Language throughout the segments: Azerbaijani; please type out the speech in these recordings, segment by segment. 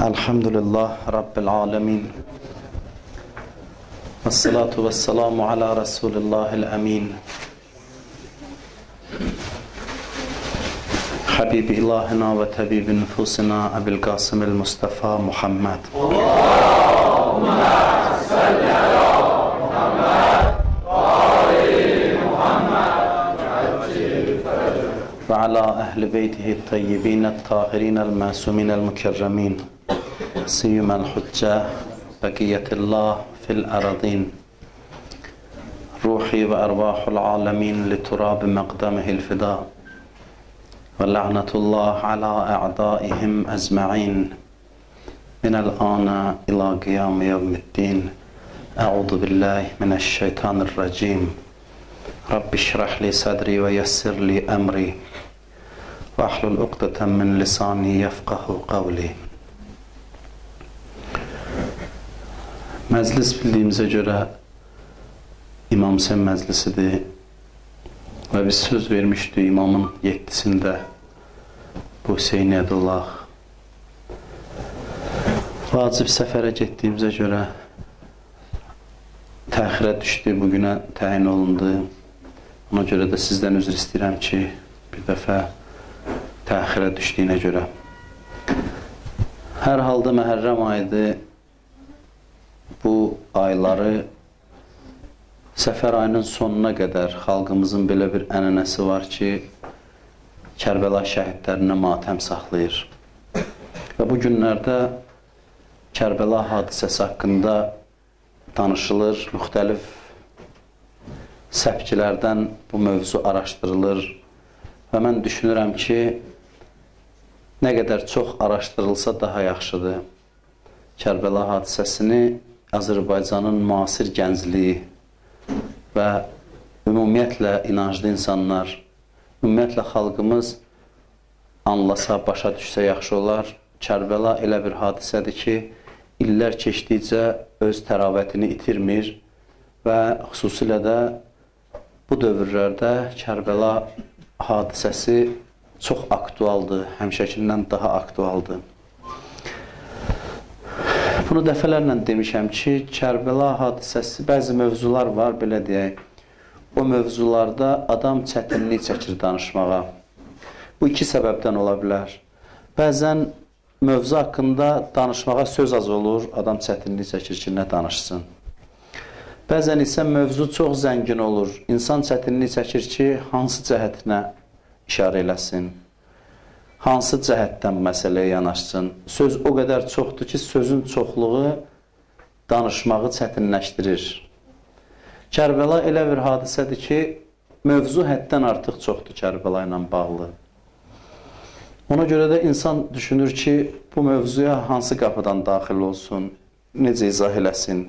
Elhamdülillah Rabbil alemin. Vessalatu vesselamu ala Resulillahil emin. Habibi ilahina ve tabibi nüfusina Ebil Kasımil Mustafa Muhammed. Allahümme salli ala Muhammed ve ali Muhammed ve ala ehli beytihi tayyibinat tahirinel masuminel mükerremin. Siyyumel hucca bekiyetullah fil aradin. Ruhi ve ervahul alemin li turabi maqdamihil fida. Ve la'netullah ala a'daihim ecma'in. Minel ana ila qiyam yevmiddin. Eûzu billahi mineşşeytanirracim. Rabbi şrah li sadri ve yessir li emri. Ve ahlul uqdeten min lisani yefqahu qavli. Məclis bildiyimizə görə İmam Hüseyin məclisidir və biz söz vermişdik İmamın 7-sində bu Hüseyniyyədə olaq. Vacib səfərə getdiyimizə görə təxirə düşdü, bugünə təyin olundu. Ona görə də sizdən üzr istəyirəm ki, bir dəfə təxirə düşdüyünə görə. Hər halda Məhərrəm ayıdır. Bu ayları səfər ayının sonuna qədər xalqımızın belə bir ənənəsi var ki, Kərbəla şəhidlərinə matəm saxlayır. Və bu günlərdə Kərbəla hadisəsi haqqında danışılır, müxtəlif səpkilərdən bu mövzu araşdırılır və mən düşünürəm ki, nə qədər çox araşdırılsa daha yaxşıdır. Kərbəla hadisəsini Azərbaycanın müasir gəncliyi və ümumiyyətlə inanclı insanlar, ümumiyyətlə xalqımız anlasa, başa düşsə yaxşı olar. Kərbəla elə bir hadisədir ki, illər keçdikcə öz təravətini itirmir və xüsusilə də bu dövrlərdə Kərbəla hadisəsi çox aktualdır, həmişəkindən daha aktualdır. Bunu dəfələrlə demişəm ki, Kərbəla hadisəsi, bəzi mövzular var, belə deyək, o mövzularda adam çətinlik çəkir danışmağa. Bu iki səbəbdən ola bilər. Bəzən mövzu haqqında danışmağa söz az olur, adam çətinlik çəkir ki, nə danışsın. Bəzən isə mövzu çox zəngin olur, insan çətinlik çəkir ki, hansı cəhətinə işarə eləsin. Hansı cəhətdən məsələyə yanaşsın. Söz o qədər çoxdur ki, sözün çoxluğu danışmağı çətinləşdirir. Kərbəla elə bir hadisədir ki, mövzu həddən artıq çoxdur Kərbəla ilə bağlı. Ona görə də insan düşünür ki, bu mövzuya hansı qapıdan daxil olsun, necə izah eləsin.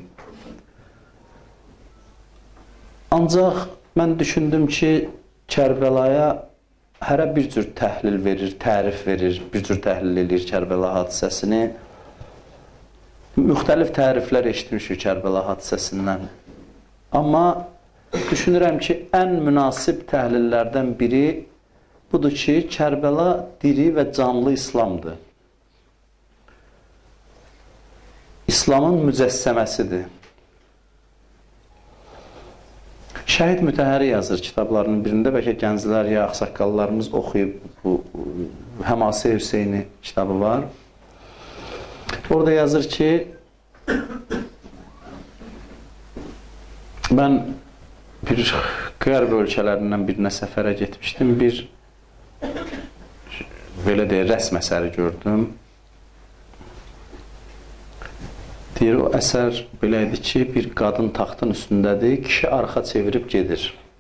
Ancaq mən düşündüm ki, Kərbəlaya hərə bir cür təhlil verir, tərif verir, bir cür təhlil edir Kərbəla hadisəsini. Müxtəlif təriflər eşitmişik Kərbəla hadisəsindən. Amma düşünürəm ki, ən münasib təhlillərdən biri budur ki, Kərbəla diri və canlı İslamdır. İslamın mücəssəməsidir. Şəhid Mütəhəri yazır kitablarının birində, bəlkə gənclər ya ağsaqqallarımız oxuyub, bu Həmasi Hüseyni kitabı var. Orada yazır ki, mən bir qərb ölkələrindən birinə səfərə getmişdim, bir belə deyək, rəsm əsəri gördüm. Deyir, o əsər belə idi ki, bir qadın taxtın üstündədir, kişi arxa çevirib gedir.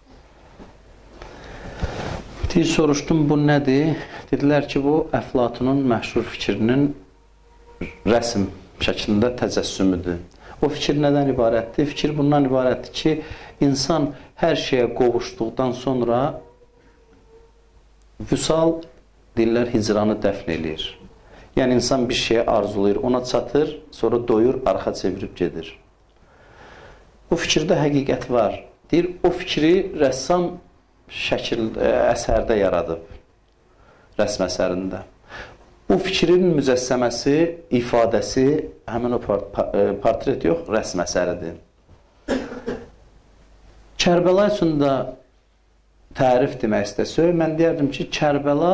Deyir, soruşdum, bu nədir? Dedilər ki, bu Əflatunun məşhur fikrinin rəsm şəklində təcəssümüdür. O fikir nədən ibarətdir? Fikir bundan ibarətdir ki, insan hər şeyə qovuşduqdan sonra vüsal, deyirlər, hicranı dəfn eləyir. Yəni, insan bir şeyə arzulayır, ona çatır, sonra doyur, arxa çevirib gedir. Bu fikirdə həqiqət var. Deyir, o fikri rəssam əsərdə yaradıb, rəsm əsərində. Bu fikrin mücəssəməsi, ifadəsi həmin o portret yox, rəsm əsəridir. Kərbəla üçün də tərif demək istəsək, mən deyərdim ki, Kərbəla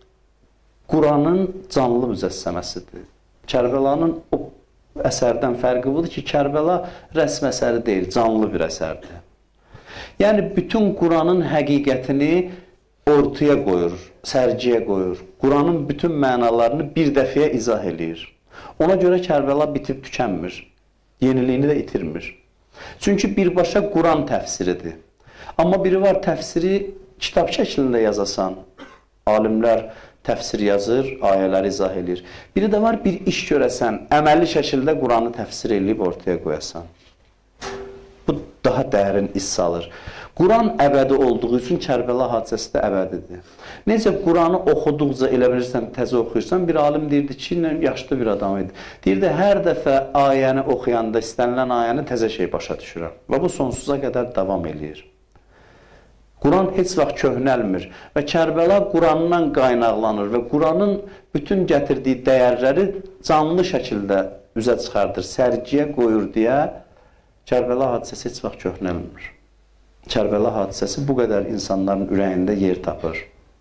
Quranın canlı mücəssəməsidir. Kərbəlanın o əsərdən fərqi budur ki, Kərbəla rəsm əsəri deyil, canlı bir əsərdir. Yəni, bütün Quranın həqiqətini ortaya qoyur, sərgiyə qoyur. Quranın bütün mənalarını bir dəfəyə izah edir. Ona görə Kərbəla bitib tükənmir, yeniliyini də itirmir. Çünki birbaşa Quran təfsiridir. Amma biri var, təfsiri kitab şəklində yazasan, alimlər təfsir yazır, ayələri izah edir. Biri də var, bir iş görəsən, əməli şəkildə Quranı təfsir edib ortaya qoyasan. Bu daha dərin iz salır. Quran əbədi olduğu üçün Kərbəla hadisəsi də əbədidir. Necə Quranı oxuduqca elə bilirsən, təzə oxuyursan, bir alim deyirdi ki, yaşlı bir adam idi. Deyirdi, hər dəfə ayəni oxuyanda, istənilən ayəni təzə şey başa düşürəm. Və bu sonsuza qədər davam edir. Quran heç vaxt köhnəlmir və Kərbəla Qurandan qaynaqlanır və Quranın bütün gətirdiyi dəyərləri canlı şəkildə üzə çıxardır, sərgiyə qoyur deyə Kərbəla hadisəsi heç vaxt köhnəlmir. Kərbəla hadisəsi bu qədər insanların ürəyində yer tapır.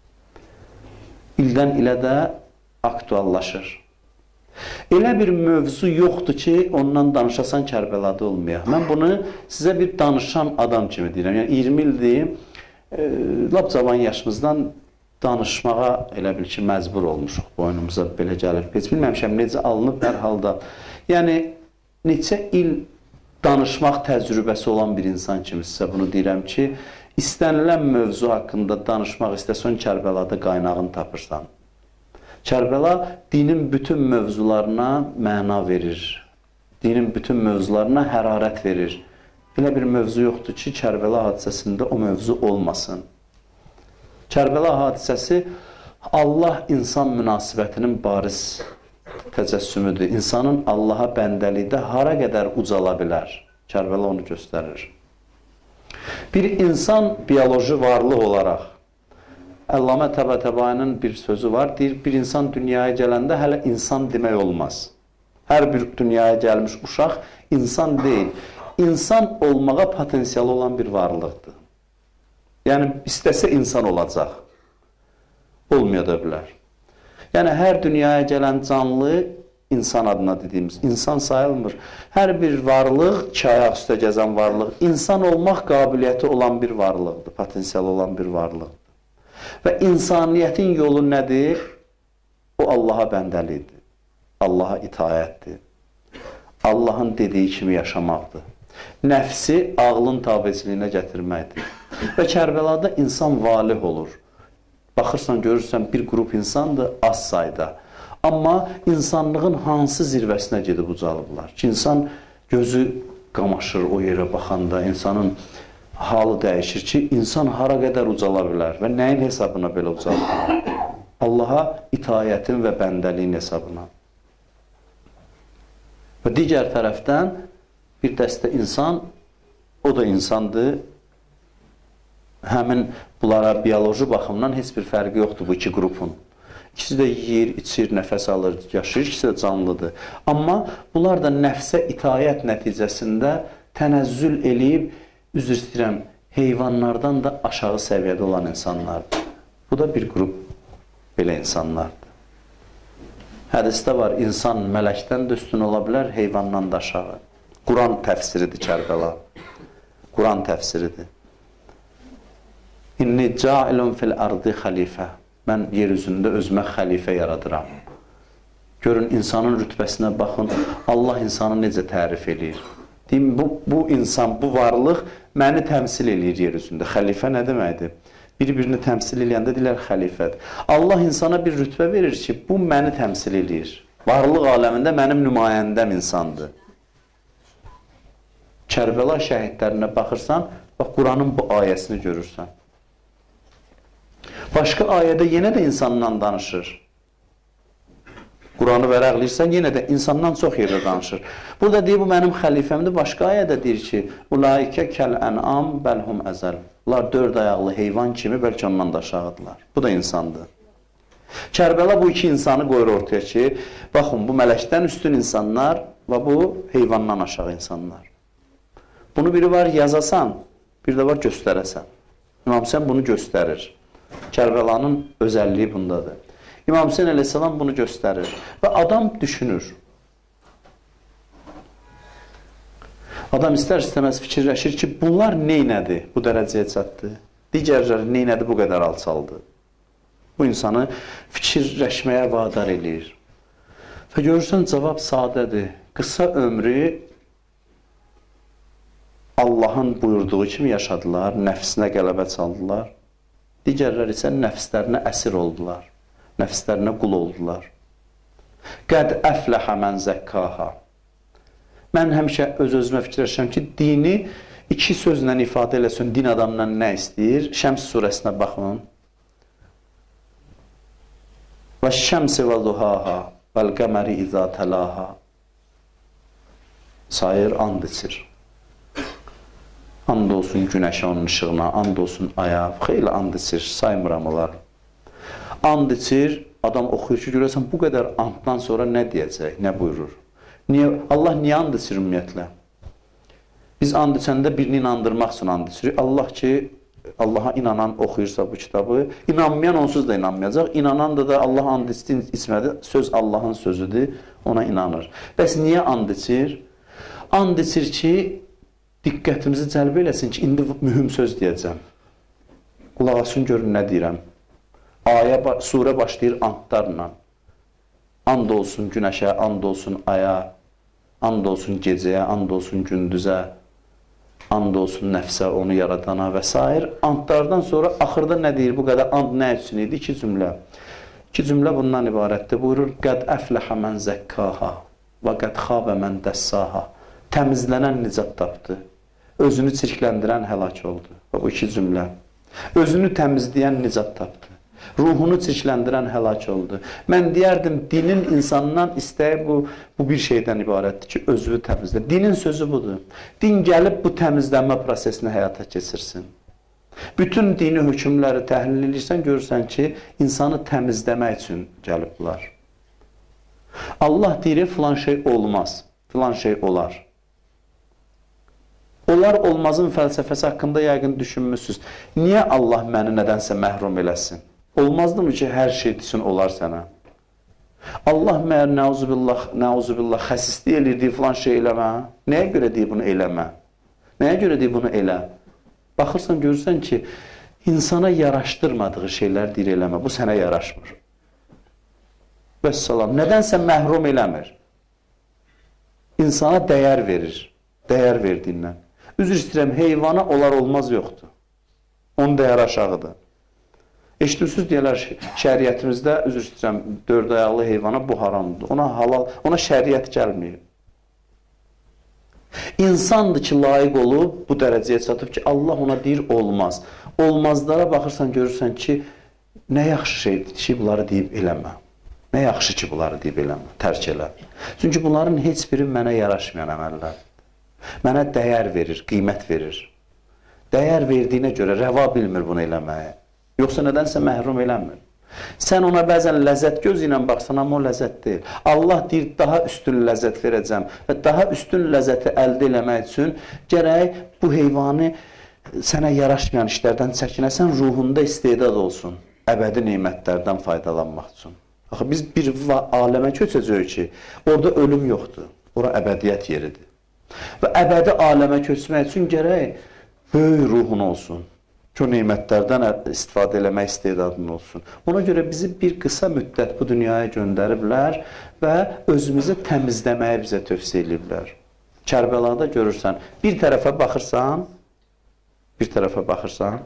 İldən ilə də aktuallaşır. Elə bir mövzu yoxdur ki, ondan danışasan Kərbəlada olmayaq. Mən bunu sizə bir danışan adam kimi deyirəm. Yəni 20 ildir, lap cavan yaşımızdan danışmağa elə bil ki, məcbur olmuşuq. Boynumuza belə gəlir. Heç bilməmişəm necə alınıb hər halda. Yəni, neçə il danışmaq təcrübəsi olan bir insan kimi sizə bunu deyirəm ki, istənilən mövzu haqqında danışmaq istəsən Kərbəlada qaynağını tapırsan. Kərbəla dinin bütün mövzularına məna verir. Dinin bütün mövzularına hərarət verir. Elə bir mövzu yoxdur ki, Kərbəla hadisəsində o mövzu olmasın. Kərbəla hadisəsi Allah-insan münasibətinin bariz təcəssümüdür. İnsanın Allaha bəndəlikdə hara qədər ucala bilər? Kərbəla onu göstərir. Bir insan bioloji varlıq olaraq, Əllamə Təbətəbayinin bir sözü var, deyir, bir insan dünyaya gələndə hələ insan demək olmaz. Hər bir dünyaya gəlmiş uşaq insan deyil. İnsan olmağa potensiyalı olan bir varlıqdır. Yəni, istəsə insan olacaq. Olmaya da bilər. Yəni, hər dünyaya gələn canlı insan adına dediyimiz, insan sayılmır. Hər bir varlıq, iki ayaq üstə gəzən varlıq, insan olmaq qabiliyyəti olan bir varlıqdır, potensiyalı olan bir varlıqdır. Və insaniyyətin yolu nədir? O, Allaha bəndəlidir, Allaha itayətdir, Allahın dediyi kimi yaşamaqdır. Nəfsi ağlın tabeciliyinə gətirməkdir. Və Kərbəlada insan valih olur. Baxırsan, görürsən, bir qrup insandır, az sayda. Amma insanlığın hansı zirvəsinə gedib ucalıblar ki, insan gözü qamaşır o yerə baxanda, insanın halı dəyişir ki, insan hara qədər ucala bilər və nəyin hesabına belə ucala bilər? Allaha itayətin və bəndəliyin hesabına. Və digər tərəfdən bir dəstə insan, o da insandır, həmin bunlara bioloji baxımdan heç bir fərqi yoxdur bu iki qrupun. İkisi də yeyir, içir, nəfəs alır, yaşayır, ikisi də canlıdır. Amma bunlar da nəfsə itayət nəticəsində tənəzzül eləyib, üzr istəyirəm, heyvanlardan da aşağı səviyyədə olan insanlardır. Bu da bir qrup belə insanlardır. Hədisdə var, insan mələkdən də üstün ola bilər, heyvandan da aşağı. Quran təfsiridir Kərbəla. Quran təfsiridir. İnni cailun fil ardı xəlifə. Mən yer üzündə özümə xəlifə yaradıram. Görün, insanın rütbəsinə baxın, Allah insanı necə tərif eləyir. Deyim, bu insan, bu varlıq məni təmsil eləyir yer üzündə. Xəlifə nə deməkdir? Bir-birini təmsil eləyəndə deyilər xəlifədir. Allah insana bir rütbə verir ki, bu məni təmsil eləyir. Varlıq aləmində mənim nümayəndəm insandır. Kərbəla şəhidlərinə baxırsan, bax, Quranın bu ayəsini görürsən. Başqa ayədə yenə də insandan danışır. Quranı vərəqləyirsən, yenə də insandan çox yerdə danışır. Burada deyir, bu mənim xəlifəmdir. Başqa ayədə deyir ki, Ulaikə kəl-ən'am bəlhum əzəl. Bunlar dörd ayaqlı heyvan kimi, bəlkə ondan da aşağıdırlar. Bu da insandır. Kərbəla bu iki insanı qoyur ortaya ki, baxın, bu mələkdən üstün insanlar və bu heyvandan aşağı insanlar. Bunu biri var yazasan, bir də var göstərəsən. İmam Hüseyn bunu göstərir. Kərbəlanın özəlliyi bundadır. İmam Hüseyn əleyhissalam bunu göstərir və adam düşünür. Adam istər-istəməz fikirləşir ki, bunlar neynədi, bu dərəcəyə çatdı? Digərləri neynədi, bu qədər alçaldı? Bu insanı fikirləşməyə vadar eləyir. Və görürsən, cavab sadədir. Qısa ömrü Allahın buyurduğu kimi yaşadılar, nəfsinə qələbə çaldılar. Digərlər isə nəfslərinə əsir oldular, nəfslərinə qul oldular. Qəd əfləhə mən zəkkaha. Mən həmişə öz-özümə fikirləşirəm ki, dini iki sözlə ifadə eləsin, din adamdan nə istəyir? Şəms surəsinə baxın. Və şəmsi və duhaha vəl-qəməri izə tələha. Sayır, and içir. And olsun günəşə, onun işığına, and olsun aya, xeyli and içir, saymıram onlar. And içir, adam oxuyur ki, görəsən, bu qədər anddan sonra nə deyəcək, nə buyurur? Allah niyə and içir ümumiyyətlə? Biz and içəndə birini inandırmaq üçün and içirik. Allah ki, Allaha inanan oxuyursa bu kitabı, inanmayan onsuz da inanmayacaq. İnanan da Allah and içmədi, söz Allahın sözüdür, ona inanır. Bəs niyə and içir? And içir ki, diqqətimizi cəlb eləsin ki, indi mühüm söz deyəcəm. Qulaq asın, görün nə deyirəm. Surə başlayır andlarla. And olsun günəşə, and olsun aya, and olsun gecəyə, and olsun gündüzə, and olsun nəfsə, onu yaradana və s. Andlardan sonra axırda nə deyir? Bu qədər and nə üçün idi? İki cümlə. İki cümlə bundan ibarətdir. Buyurur, qəd əfləhə mən zəkkaha və qəd xabə mən dəssaha. Təmizlənən nicat tapdı. Özünü çirkləndirən həlak oldu. Bu iki cümlə. Özünü təmizləyən nicat tapdı. Ruhunu çirkləndirən həlak oldu. Mən deyərdim, dinin insandan istəyi bu bir şeydən ibarətdir ki, özünü təmizlə. Dinin sözü budur. Din gəlib bu təmizlənmə prosesini həyata keçirsin. Bütün dini hökmləri təhlil edirsən, görürsən ki, insanı təmizləmək üçün gəliblər. Allah deyir, filan şey olmaz, filan şey olar. Olar olmazın fəlsəfəsi haqqında yəqin düşünmüsünüz. Niyə Allah məni nədənsə məhrum eləsin? Olmazdımı ki, hər şey desin, olar sənə? Allah məyər nəuzubillah xəsislik eləyir, deyir, filan şey eləmə. Nəyə görə deyir bunu eləmə? Nəyə görə deyir bunu elə? Baxırsan, görürsən ki, insana yaraşdırmadığı şeylər deyir eləmə. Bu sənə yaraşmır. Vəssalam, nədənsə məhrum eləmir. İnsana dəyər verir. Dəyər verdiyindən. Üzr istəyirəm, heyvana olar olmaz yoxdur. Onun dəyər aşağıdır. Eşitirsiniz deyərlər, şəriətimizdə, üzr istəyirəm, 4 ayaqlı heyvana bu haramdır. Ona halal, ona şəriət gəlməyib. İnsandır ki, layiq olub, bu dərəcəyə çatıb ki, Allah ona deyir, olmaz. Olmazlara baxırsan, görürsən ki, nə yaxşı şeydir ki, bunları deyib eləmə. Nə yaxşı ki, bunları deyib eləmə, tərk elə. Çünki bunların heç biri mənə yaraşmayan əməllər. Mənə dəyər verir, qiymət verir. Dəyər verdiyinə görə rəva bilmir bunu eləməyə. Yoxsa nədənsə məhrum eləmir. Sən ona bəzən ləzzət gözü ilə baxsan, amma o ləzzət deyil. Allah deyir, daha üstün ləzzət verəcəm və daha üstün ləzzəti əldə eləmək üçün gərək bu heyvanı sənə yaraşmayan işlərdən çəkinəsən, ruhunda istedad olsun, əbədi nemətlərdən faydalanmaq üçün. Axı, biz bir aləmə köçəcəyik ki, orada ölüm yoxdur, ora əbədiyyət yeridir. Və əbədi aləmə köçmək üçün gərək böyük ruhun olsun. Ki, o neymətlərdən istifadə eləmək istedadın olsun. Ona görə bizi bir qısa müddət bu dünyaya göndəriblər və özümüzü təmizləməyə bizə tövsiyə ediblər. Kərbəlada görürsən, bir tərəfə baxırsan,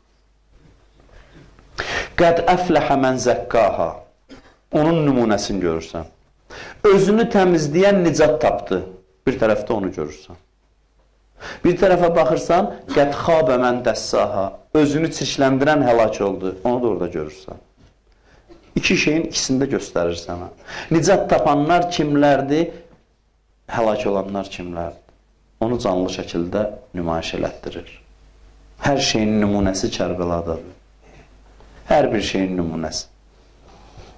qəd əfləhə mən zəkkaha, onun nümunəsini görürsən. Özünü təmizləyən nicat tapdı, bir tərəfdə onu görürsən. Bir tərəfə baxırsan, qəd xabə mən dəssaha, özünü çirkləndirən həlak oldu, onu da orada görürsən. İki şeyin ikisini də göstərir sənə. Nicat tapanlar kimlərdir, həlak olanlar kimlərdir? Onu canlı şəkildə nümayiş elətdirir. Hər şeyin nümunəsi Kərbəladadır. Hər bir şeyin nümunəsi.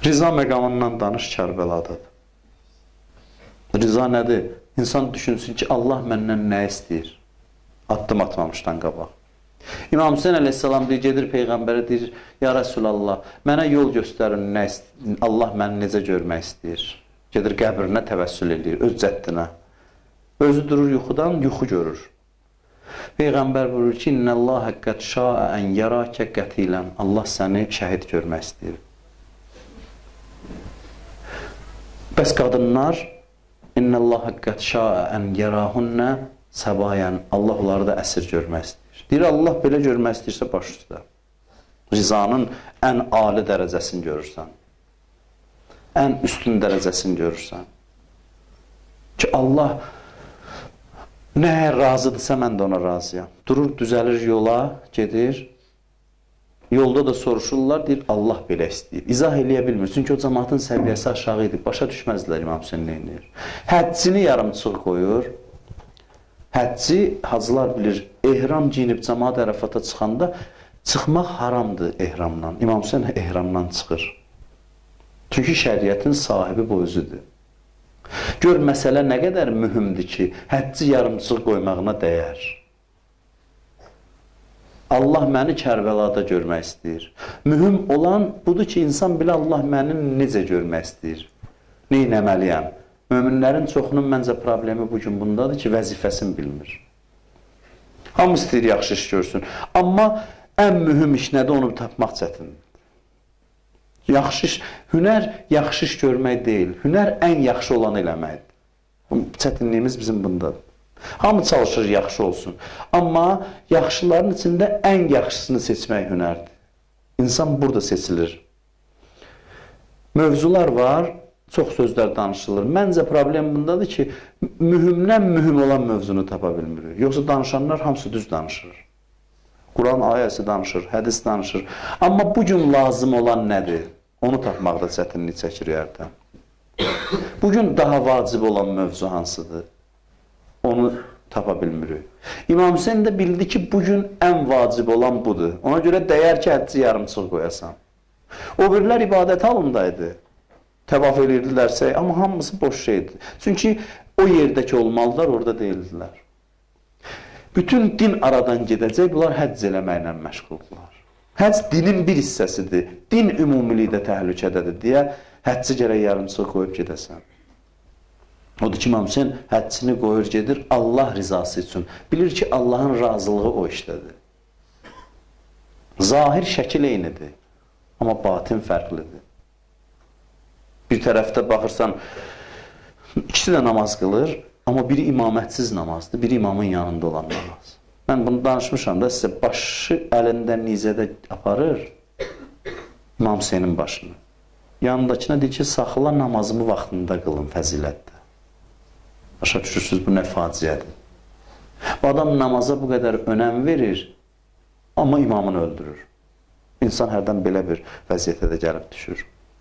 Riza məqamından danış Kərbəladadır. Riza nədir? İnsan düşünsün ki, Allah məndən nə istəyir? Addım atmamışdan qabaq. İmam Hüseyin əleyhissalam deyir, gedir Peyğəmbərə deyir, ya Rəsulallah, mənə yol göstərin, Allah məni necə görmək istəyir? Gedir qəbrinə təvəssül edir, öz cəddinə. Özü durur yuxudan, yuxu görür. Peyğəmbər buyurur ki, İnnəllâhə qəd şəə ən yərəkə qətilən. Allah səni şəhid görmək istəyir. Bəs qadınlar, İnnəllâhə qəd şəə ən yərəhunnə səbayən. Allah onları da əsir görmək istəyir. Deyir, Allah belə görmək istəyirsə baş üstə. Rizanın ən ali dərəcəsini görürsən. Ən üstün dərəcəsini görürsən. Ki, Allah nəyə razıdırsa, mən də ona razıyam. Durur, düzəlir yola, gedir. Yolda da soruşurlar, deyir, Allah belə istəyir. İzah eləyə bilmir. Çünki o cəmaatın səviyyəsi aşağı idi. Başa düşməzdilər İmam Hüseyin neynir. Həccini yarımçıq qoyur. Həcci, hacılar bilir, ehram giyinib cəmaat Ərəfata çıxanda çıxmaq haramdır ehramdan. İmam Hüseyin ehramdan çıxır. Çünki şəriətin sahibi bu özüdür. Gör, məsələ nə qədər mühümdür ki, həcci yarımçıq qoymağına dəyər. Allah məni Kərbəlada görmək istəyir. Mühüm olan budur ki, insan bilə Allah məni necə görmək istəyir. Neynəməliyəm? Möminlərin çoxunun məncə problemi bugün bundadır ki, vəzifəsini bilmir. Hamı istəyir yaxşı iş görsün. Amma ən mühüm iş nədir, onu tapmaq çətindir. Yaxşı iş, hünər yaxşı iş görmək deyil. Hünər ən yaxşı olan eləməkdir. Çətinliyimiz bizim bundadır. Hamı çalışır yaxşı olsun. Amma yaxşıların içində ən yaxşısını seçmək hünərdir. İnsan burada seçilir. Mövzular var, çox sözlər danışılır. Məncə problem bundadır ki, mühümdən mühüm olan mövzunu tapa bilmirik. Yoxsa danışanlar hamısı düz danışır. Quran ayəsi danışır, hədis danışır. Amma bugün lazım olan nədir? Onu tapmaqda çətinlik çəkir yerdən. Bugün daha vacib olan mövzu hansıdır? Onu tapa bilmirik. İmam Hüseyin də bildi ki, bugün ən vacib olan budur. Ona görə dəyər ki, hədci yarımçıq qoyasan. O birilər ibadət halındaydı. Təvaf edirdilərsə, amma hamısı boş şeydir. Çünki o yerdəki olmalılar, orada deyildilər. Bütün din aradan gedəcək, bunlar həcc eləməklə məşğuldular. Həcc dinin bir hissəsidir. Din ümumilikdə təhlükədədir deyə həcci gərək yarımçıq qoyub gedəsən. Odur ki, İmam Hüseyin həccini qoyur gedir Allah rizası üçün. Bilir ki, Allahın razılığı o işdədir. Zahir şəkil eynidir, amma batin fərqlidir. Bir tərəfdə baxırsan, ikisi də namaz qılır, amma biri imamətsiz namazdır, biri imamın yanında olan namaz. Mən bunu danışmışam da sizə, başı əlində nizədə aparır İmam Hüseynin başını. Yanındakına deyir ki, saxla namazımı vaxtında qılın fəzilətdə. Başa düşürsünüz, bu nə faciədir. Bu adam namaza bu qədər önəm verir, amma imamını öldürür. İnsan hərdən belə bir vəziyyətə də gəlib düşür.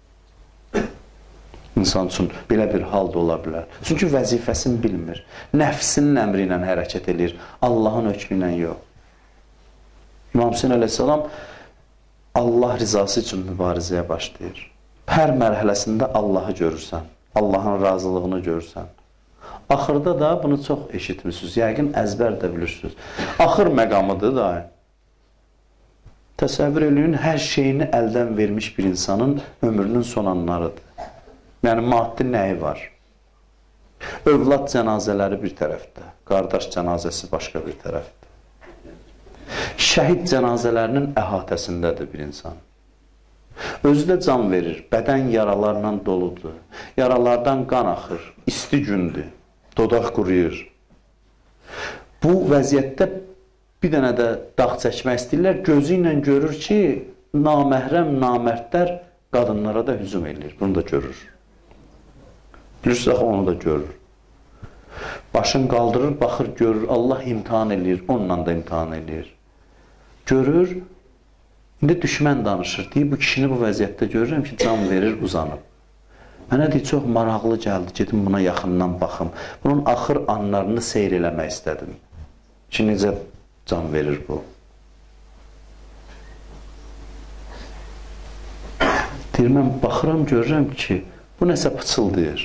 İnsan üçün belə bir hal da ola bilər. Çünki vəzifəsini bilmir. Nəfsinin əmri ilə hərəkət edir. Allahın hökmü ilə yox. İmam Hüseyin əleyhissalam Allah rizası üçün mübarizəyə başlayır. Hər mərhələsində Allahı görürsən. Allahın razılığını görürsən. Axırda da bunu çox eşitmişsiniz. Yəqin əzbər də bilirsiniz. Axır məqamıdır da. Təsəvvür eləyin, hər şeyini əldən vermiş bir insanın ömrünün son anlarıdır. Yəni, maddi nəyi var? Övlad cənazələri bir tərəfdə, qardaş cənazəsi başqa bir tərəfdə. Şəhid cənazələrinin əhatəsindədir bir insan. Özü də can verir, bədən yaralarla doludur. Yaralardan qan axır, isti gündür, dodaq quruyur. Bu vəziyyətdə bir dənə də dağ çəkmək istəyirlər, gözü ilə görür ki, naməhrəm, namərdlər qadınlara da hücum edir, bunu da görür. Bilirsiniz, onu da görür. Başını qaldırır, baxır, görür, Allah imtihan edir, onunla da imtihan edir. Görür, indi düşmən danışır, deyir, bu kişini bu vəziyyətdə görürəm ki, can verir, uzanıb. Mənə deyir, çox maraqlı gəldi, gedim buna yaxından baxım. Bunun axır anlarını seyr eləmək istədim. Ki, necə can verir bu. Deyir, mən baxıram, görürəm ki, bu nəsə pıçıldayır.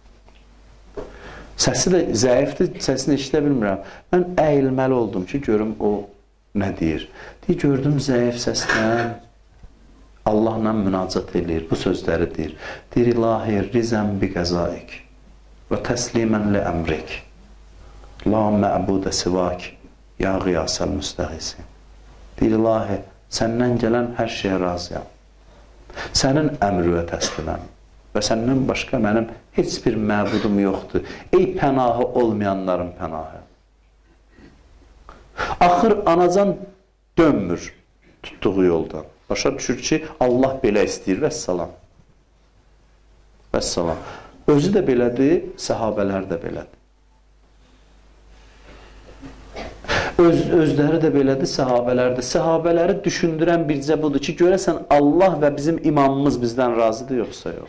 Səsi də zəifdir, səsini eşidə bilmirəm. Mən əyilməli oldum ki, görüm o nə deyir. Deyir, gördüm zəif səslə Allahla münacat edir, bu sözləri deyir. Deyir, ilahi, rizəm bi qəzaik və təslimən li əmrik. La mə'budə sivak, ya qiyasəl müstəğisi. Deyir, ilahi, səndən gələn hər şeyə razıyam. Sənin əmrüvə təsliməm və səndən başqa mənim heç bir məbudum yoxdur. Ey pənahı olmayanların pənahı. Axır anacan dönmür tutduğu yoldan. Başa düşür ki, Allah belə istəyir, vəssalam. Vəssalam. Özü də belədir, səhabələr də belədir. Özləri də belədir, səhabələr də. Səhabələri düşündürən bircə budur ki, görəsən Allah və bizim imamımız bizdən razıdır, yoxsa yox.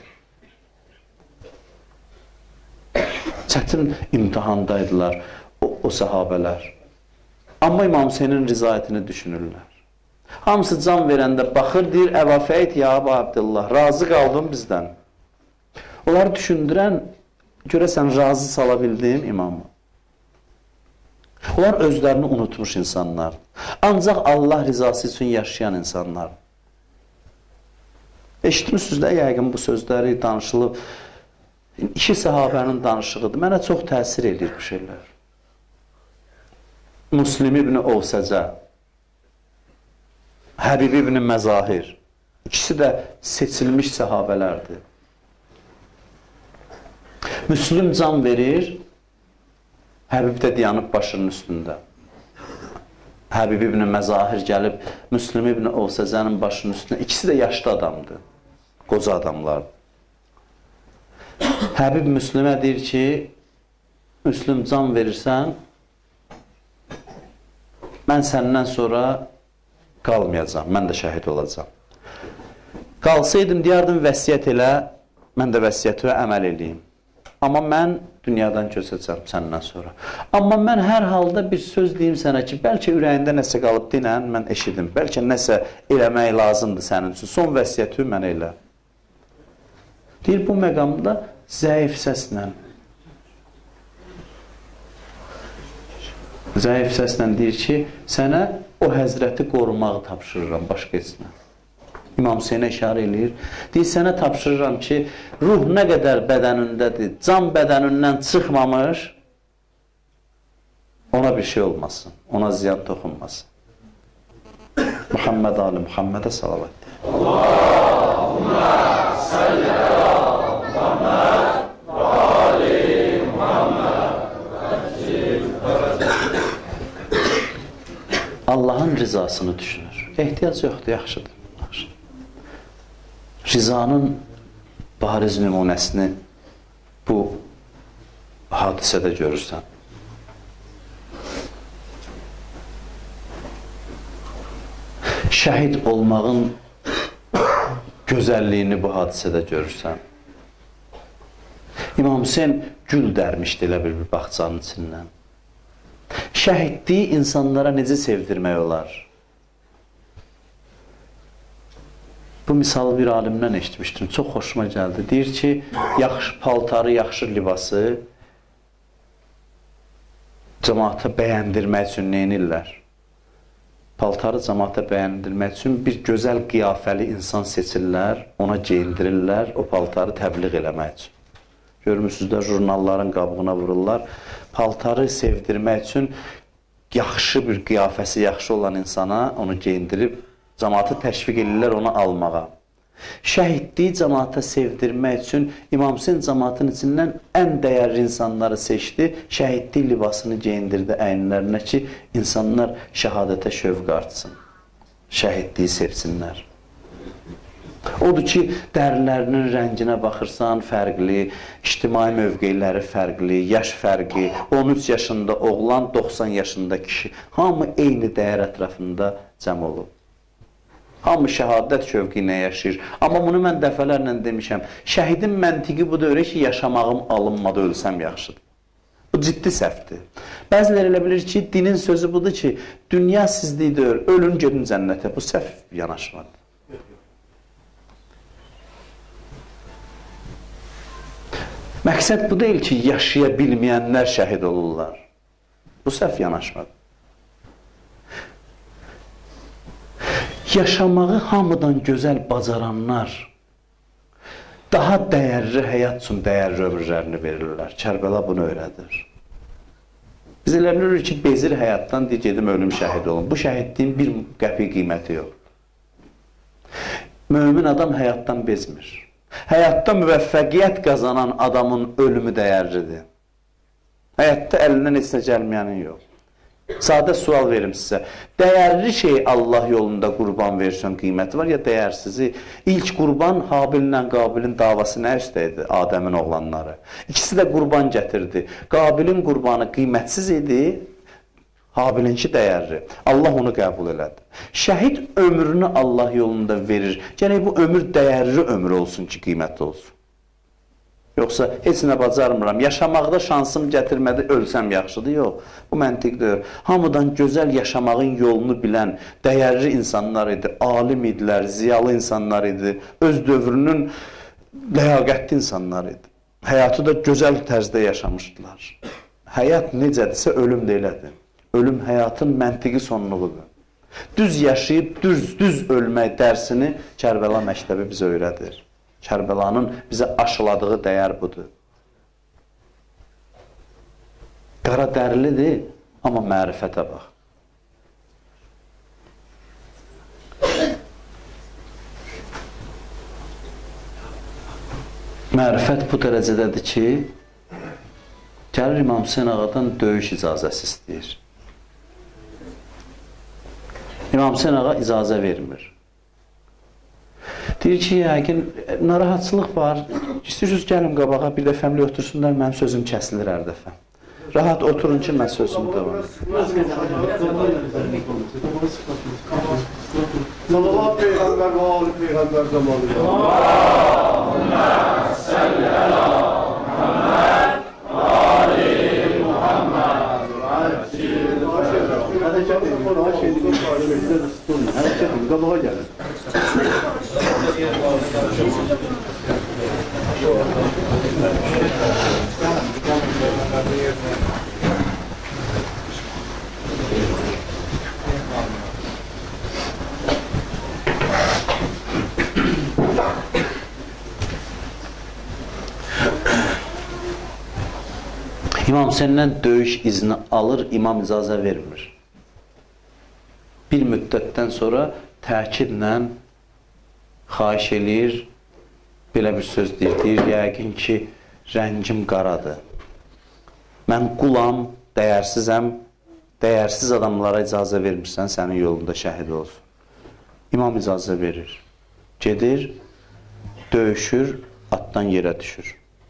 Çətin imtihandaydılar o səhabələr. Amma İmam Hüseynin rizayətini düşünürlər. Hamısı can verəndə baxır, deyir, əvafəyət ya Əbu Abdillah, razı qaldın bizdən. Onları düşündürən, görəsən razı sala bildin imamı. Onlar özlərini unutmuş insanlar. Ancaq Allah rizası üçün yaşayan insanlar. Eşitmişsiniz də yəqin bu sözləri danışılıb. İki səhabənin danışığıdır. Mənə çox təsir edir bu şeylər. Müslim ibn Ovsəcə, Həbib ibn Məzahir. İkisi də seçilmiş səhabələrdir. Müslim can verir, Həbib də dayanıb başının üstündə. Həbib ibn Məzahir gəlib Müslim ibn Ovsəcənin başının üstündə. İkisi də yaşlı adamdır. Qoca adamlardır. Həbib Müslimə deyir ki, Müslim can verirsən, mən səndən sonra qalmayacam, mən də şəhid olacam. Qalsaydım, deyərdim vəsiyyət elə, mən də vəsiyyətə əməl edeyim. Amma mən dünyadan köçəcəm səndən sonra. Amma mən hər halda bir söz deyim sənə ki, bəlkə ürəyində nəsə qalıb dinən, mən eşidim. Bəlkə nəsə eləmək lazımdır sənin üçün. Son vəsiyyəti mənə elə. Deyir, bu məqamda zəif səslə. Zəif səslə deyir ki, sənə o həzrəti qorumağı tapşırıram, başqa etsinə. İmam Hüseynə işarə eləyir. Deyir, sənə tapşırıram ki, ruh nə qədər bədənindədir, can bədənindən çıxmamış, ona bir şey olmasın, ona ziyan toxunmasın. Muhammed Ali Muhammedə salavat deyir. Allahümmə salli ala Muhammed və Ali Muhammed. Allahın rizasını düşünür. Ehtiyac yoxdur, yaxşıdır. Rizanın bariz nümunəsini bu hadisədə görürsən. Şəhid olmağın gözəlliyini bu hadisədə görürsən. İmam Hüseyn gül dərmişdi elə bir bağçanın içindən. Şəhidliyi insanlara necə sevdirmək olar? Bu misalı bir alimdən eşitmişdim, çox xoşuma gəldi. Deyir ki, yaxşı paltarı, yaxşı libası cəmaata bəyəndirmək üçün neynirlər? Paltarı cəmaata bəyəndirmək üçün bir gözəl qiyafəli insan seçirlər, ona geyindirirlər, o paltarı təbliğ eləmək üçün. Görmürsünüz də jurnalların qabığına vururlar. Paltarı sevdirmək üçün yaxşı bir qiyafəsi yaxşı olan insana onu geyindirib, cəmaatı təşviq edirlər onu almağa. Şəhidliyi cəmaata sevdirmək üçün İmam Hüseyn cəmaatın içindən ən dəyərli insanları seçdi, şəhidlik libasını geyindirdi əyinlərinə ki, insanlar şəhadətə şövq artsın, şəhidliyi sevsinlər. Odur ki, dərilərinin rənginə baxırsan, fərqli, ictimai mövqeyləri fərqli, yaş fərqi, 13 yaşında oğlan, 90 yaşında kişi, hamı eyni dəyər ətrafında cəm olub. Hamı şəhadət şövqi ilə yaşayır. Amma bunu mən dəfələrlə demişəm. Şəhidin məntiqi budur ki, yaşamağım alınmadı, ölsəm yaxşıdır. Bu ciddi səhvdir. Bəziləri elə bilir ki, dinin sözü budur ki, dünya sizlikdir, ölün gedin cənnətə. Bu səhv yanaşmadır. Məqsəd bu deyil ki, yaşaya bilməyənlər şəhid olurlar. Bu səhv yanaşmadır. Yaşamağı hamıdan gözəl bacaranlar daha dəyərli həyat üçün dəyərli ömürlərini verirlər. Kərbəla bunu öyrədir. Biz elə bilirik ki, bezir həyatdan, deyir, gedim ölüm şəhid olun. Bu şəhidliyin bir qəpik qiyməti yox. Mömin adam həyatdan bezmir. Həyatda müvəffəqiyyət qazanan adamın ölümü dəyərlidir. Həyatda əlindən heç nə gəlməyənin yox. Sadə sual verim sizə. Dəyərli şey Allah yolunda qurban versin qiyməti var ya dəyərsizi? İlk qurban Habillə Qabilin davası nə üstəydi? Adəmin oğlanları. İkisi də qurban gətirdi. Qabilin qurbanı qiymətsiz idi, Habilinki dəyərli. Allah onu qəbul elədi. Şəhid ömrünü Allah yolunda verir. Gərək bu ömür dəyərli ömür olsun ki, qiymətli olsun. Yoxsa heç nə bacarmıram, yaşamaqda şansım gətirmədi, ölsəm yaxşıdır, yox. Bu məntiq deyil. Hamıdan gözəl yaşamağın yolunu bilən dəyərli insanlar idi, alim idilər, ziyalı insanlar idi, öz dövrünün ləyaqətli insanlar idi. Həyatı da gözəl tərzdə yaşamışdılar. Həyat necədirsə, ölüm də elədir. Ölüm həyatın məntiqi sonluğudur. Düz yaşayıb, düz ölmək dərsini Kərbəla məktəbi bizə öyrədir. Kərbəlanın bizə aşıladığı dəyər budur. Qara dərlidir, amma mərifətə bax. Mərifət bu dərəcədədir ki, gəlir İmam Hüseyin ağadan döyüş icazəsi istəyir. İmam Hüseyin ağa icazə vermir. Deyir ki, yəqin, narahatçılıq var, istəyirsiniz gəlin qabağa, bir dəfəmli otursunlar, mənim sözüm kəsilir hər dəfə. Rahat oturun ki, mən sözümü devam edim. Salavat Peyğəmbər və Ali Peyğəmbər zamanı. Allahümme salli ala Muhammed və Ali Muhammed. Hərəkət edin, hər şeyini müqalim etsə tutun, hərəkət edin, qabağa gəlin. İmam Hüseyndən döyüş izni alır, imam icazə vermir. Bir müddətdən sonra təkidlə xahiş eləyir, belə bir söz deyir, yəqin ki, rəngim qaradır. Mən qulam, dəyərsizəm, dəyərsiz adamlara icazə vermirsən, sənin yolunda şəhid olsun. İmam icazə verir. Gedir, döyüşür, atdan yerə düşür.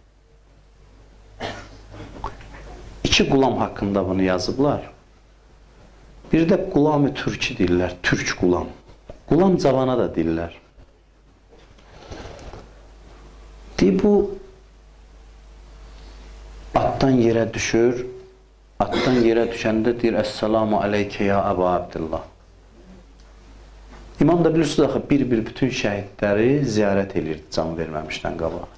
İki qulam haqqında bunu yazıblar. Bir də qulam-ı türki deyirlər, türk qulam. Qulam cavana da deyirlər. Deyir, bu atdan yerə düşür, atdan yerə düşəndə deyir, Əssalamu aleykə ya Əbu Abdillah. İmam da bilirsiniz, axı, bir-bir bütün şəhidləri ziyarət edirdi, can verməmişdən qabaq.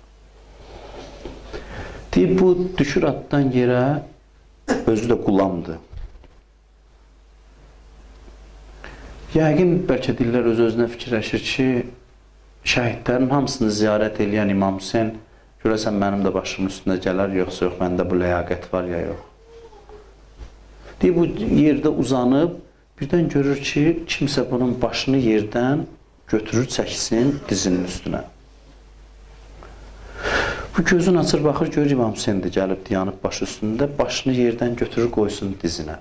Deyir, bu düşür atdan yerə, özü də qulamdır. Yəqin, bəlkə deyirlər, öz-özünə fikirləşir ki, şəhidlərin hamısını ziyarət eləyən İmam Hüseyin, görəsən, mənim də başımın üstünə gələr, yoxsa yox, məndə bu ləyaqət var, ya yox. Deyir, bu yerdə uzanıb, birdən görür ki, kimsə bunun başını yerdən götürür, çəksin dizinin üstünə. Bu gözün açır, baxır, görür İmam Hüseyin də gəlib, dayanıb başı üstündə, başını yerdən götürür, qoysun dizinə.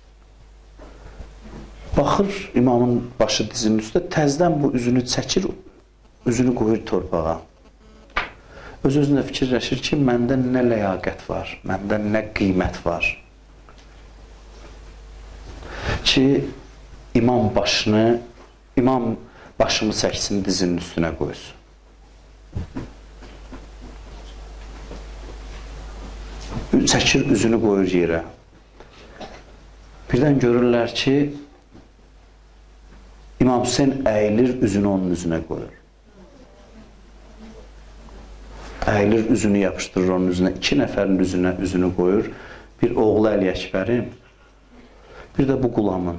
Baxır, imamın başı dizinin üstə, təzdən bu üzünü çəkir, üzünü qoyur torpağa. Öz-özünə fikirləşir ki, məndə nə ləyaqət var, məndə nə qiymət var. Ki, imam başımı çəksin, dizinin üstünə qoysun. Çəkir, üzünü qoyur yerə. Birdən görürlər ki, İmam Hüseyin əyilir, üzünü onun üzünə qoyur. Əyilir, üzünü yapışdırır onun üzünə. 2 nəfərin üzünü qoyur. Bir oğlu Əli Əkbərin, bir də bu Qulamın.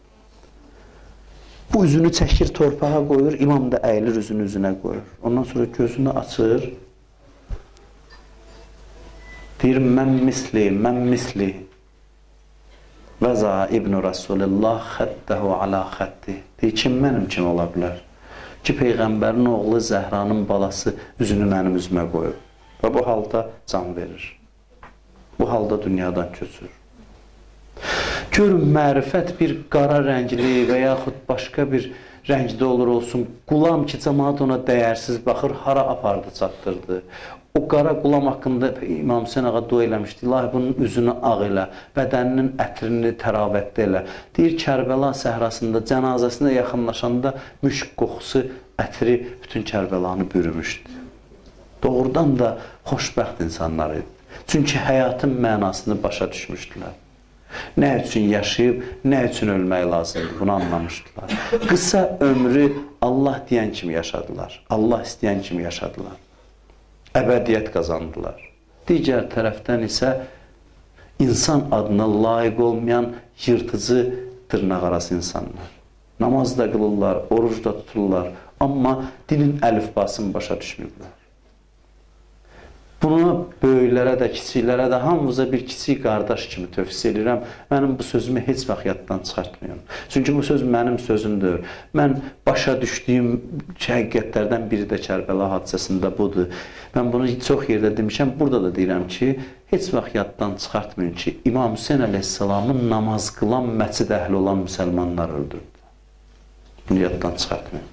Bu üzünü çəkir, torpağa qoyur, imam da əyilir, üzünə qoyur. Ondan sonra gözünü açır. Deyir, mən misli. Vəza İbn-i Rasulillah xəttəhu alə xətti. Deyir, kim mənim kimi ola bilər? Ki, Peyğəmbərin oğlu Zəhranın balası üzünü mənim üzümə qoyur. Və bu halda can verir. Bu halda dünyadan köçür. Görün, mərifət bir qara rəngli və yaxud başqa bir rəngdə olur olsun. Qulam ki, cəmaat ona dəyərsiz baxır, hara apardı, çatdırdı. O qara qulam haqqında İmam Hüseyin ağa dua eləmişdi. İlahi, bunun üzünü ağ elə, bədəninin ətrini təravətdə elə. Deyir, Kərbəla səhrasında, cənazəsində yaxınlaşanda müşk qoxusu ətri bütün Kərbəlanı bürümüşdü. Doğrudan da xoşbəxt insanlar idi. Çünki həyatın mənasını başa düşmüşdülər. Nə üçün yaşayıb, nə üçün ölmək lazımdır, bunu anlamışdılar. Qısa ömrü Allah deyən kimi yaşadılar. Allah istəyən kimi yaşadılar. Əbədiyyət qazandılar. Digər tərəfdən isə insan adına layiq olmayan yırtıcı dırnaqarası insanlar. Namaz da qılırlar, oruc da tuturlar, amma dinin əlifbasını başa düşmürlər. Buna böyüklərə də, kiçiklərə də hamımıza bir kiçik qardaş kimi tövsiyə edirəm. Mənim bu sözümü heç vaxt yaddan çıxartmıyorum. Çünki bu söz mənim sözümdür. Mən başa düşdüyüm həqiqətlərdən biri də Kərbəla hadisəsində budur. Mən bunu çox yerdə demişəm. Burada da deyirəm ki, heç vaxt yaddan çıxartmayın ki, İmam Hüseyin əleyhissalamın namaz qılan, məscid əhli olan müsəlmanlar öldürdü. Bunu yaddan çıxartmayın.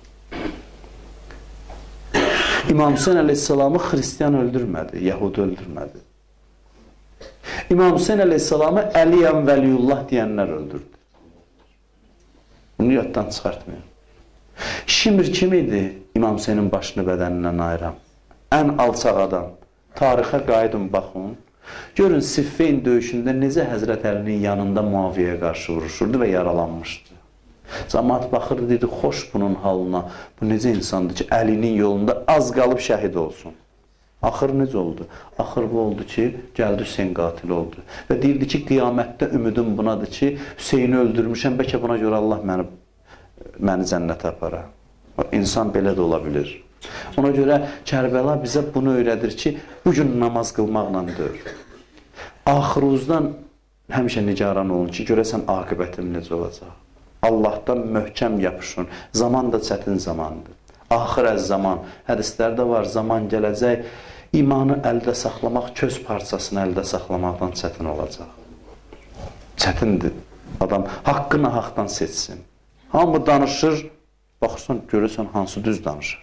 İmam Hüseyin əleyhissalamı xristiyan öldürmədi, Yahudi öldürmədi. İmam Hüseyin əleyhissalamı Əliyəm Vəliyullah deyənlər öldürdü. Bunu yaddan çıxartmayın. Şimr kim idi? İmam Hüseynin başını bədənindən ayıran. Ən alçaq adam. Tarixə qayıdın, baxın. Görün, Siffeyn döyüşündə necə Həzrət Əlinin yanında Muaviyyəyə qarşı vuruşurdu və yaralanmışdı. Cəmaat baxır, dedi, xoş bunun halına. Bu necə insandır ki, Əlinin yolunda az qalıb şəhid olsun. Axır necə oldu? Axır bu oldu ki, gəldi Hüseyin qatil oldu. Və deyildi ki, qiyamətdə ümidim bunadır ki, Hüseyini öldürmüşəm, bəlkə buna görə Allah məni cənnətə aparar. İnsan belə də ola bilir. Ona görə Kərbəla bizə bunu öyrədir ki, bugün namaz qılmaqla deyir. Axıruzdan həmişə nigaran olun ki, görəsən aqibətim necə olacaq. Allahdan möhkəm yapışın. Zaman da çətin zamandır. Axır əz zaman. Hədislərdə var, zaman gələcək. İmanı əldə saxlamaq, köz parçasını əldə saxlamaqdan çətin olacaq. Çətindir. Adam haqqını haqdan seçsin. Hamı danışır, baxırsan, görürsən, hansı düz danışır.